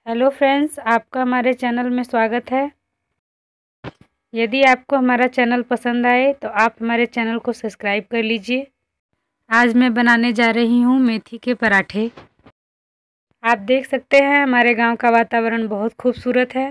Hello friends, आपका हमारे channel में स्वागत है। यदि आपको हमारा चैनल पसंद आए तो आप हमारे चैनल को सब्सक्राइब कर लीजिए। आज मैं बनाने जा रही हूँ मेथी के पराठे। आप देख सकते हैं हमारे गांव का वातावरण बहुत खूबसूरत है।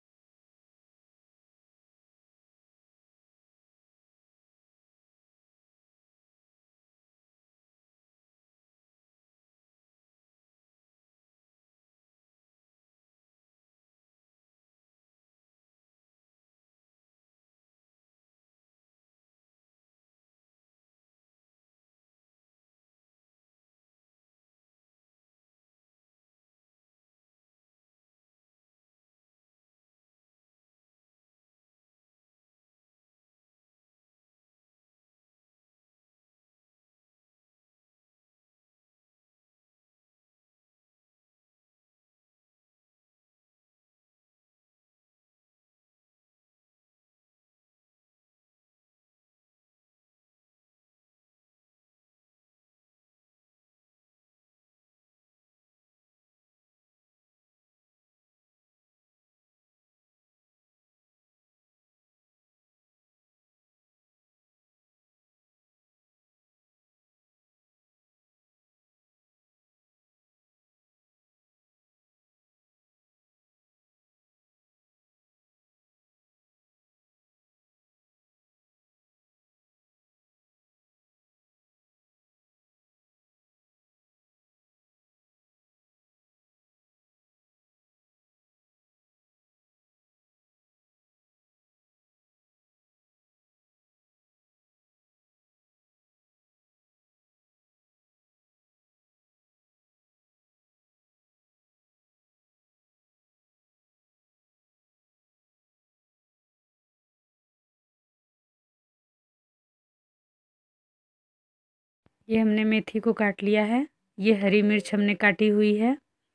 ये हमने मेथी को काट लिया है। ये हरी मिर्च हमने काटी हुई है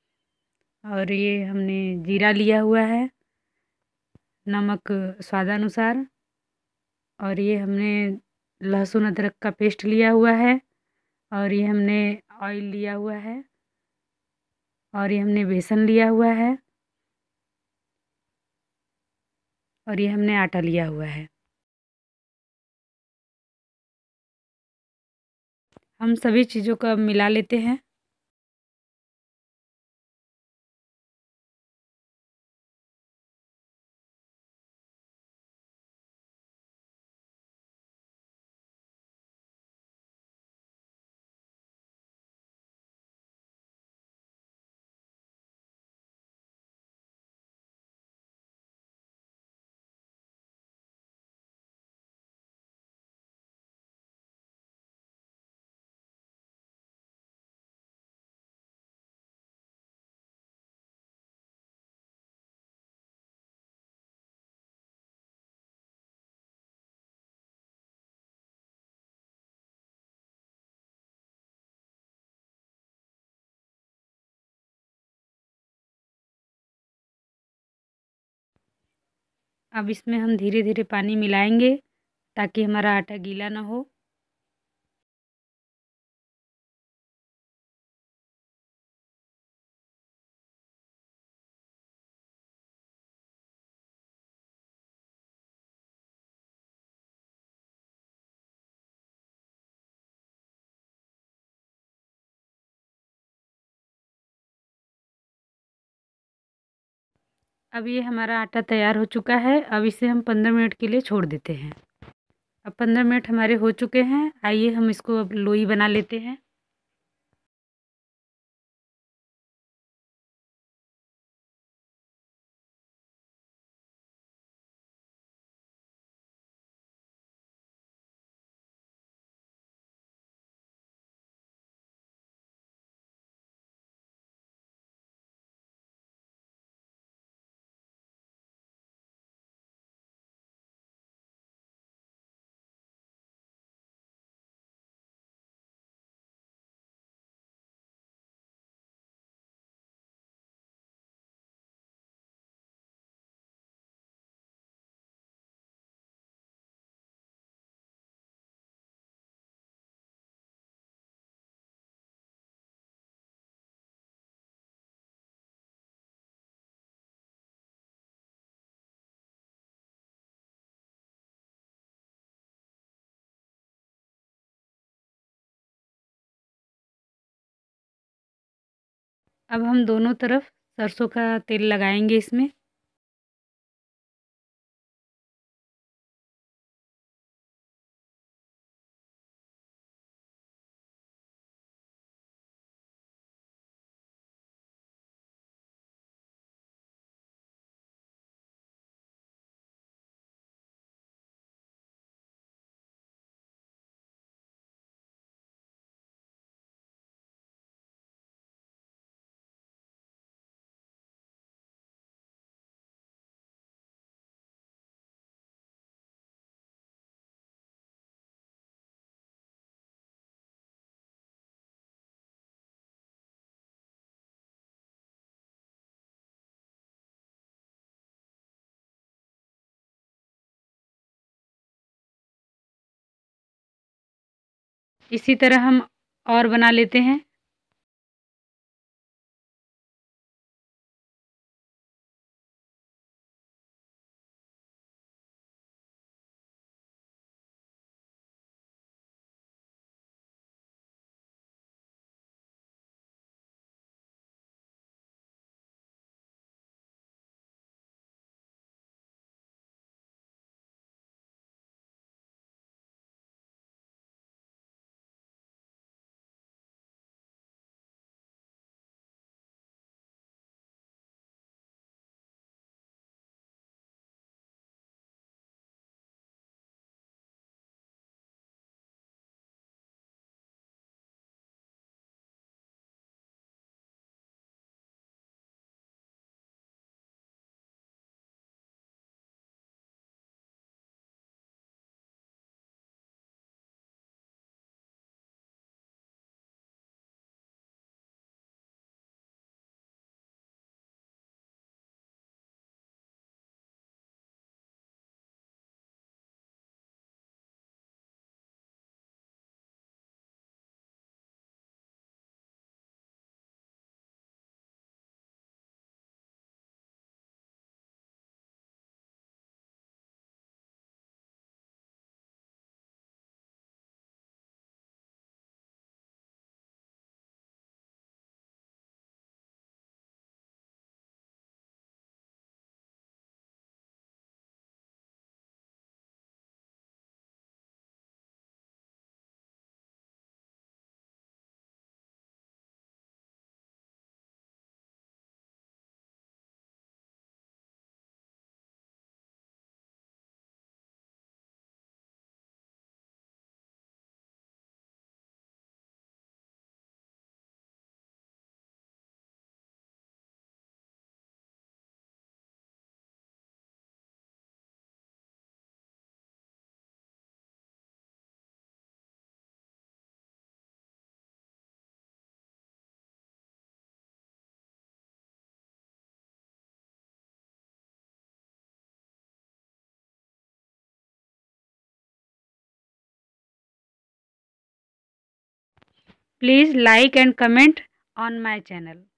और ये हमने जीरा लिया हुआ है, नमक स्वादानुसार, और ये हमने लहसुन अदरक का पेस्ट लिया हुआ है, और ये हमने ऑयल लिया हुआ है, और ये हमने बेसन लिया हुआ है, और ये हमने आटा लिया हुआ है। हम सभी चीज़ों को अब मिला लेते हैं। अब इसमें हम धीरे धीरे पानी मिलाएंगे ताकि हमारा आटा गीला ना हो। अब ये हमारा आटा तैयार हो चुका है। अब इसे हम 15 मिनट के लिए छोड़ देते हैं। अब 15 मिनट हमारे हो चुके हैं। आइए हम इसको अब लोई बना लेते हैं। अब हम दोनों तरफ सरसों का तेल लगाएंगे इसमें। इसी तरह हम और बना लेते हैं। Please like and comment on my channel.